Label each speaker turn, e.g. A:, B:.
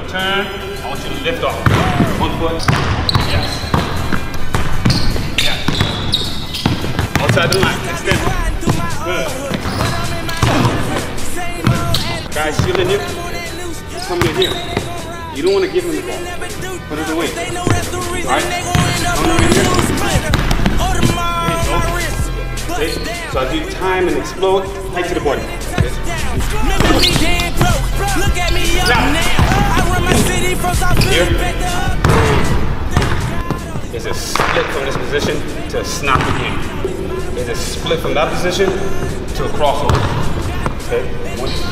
A: turn, I want you to lift off. 1 foot. Yes. Yeah. Outside the line. Extend. Good. Guys, shielding you. He's coming in here. You don't want to give him the ball. Put it away. Alright? Come in here. Okay. So as you time and explode, take to the body. Okay. Here. There's a split from this position to a snap again. There's a split from that position to a crossover. Okay? 1,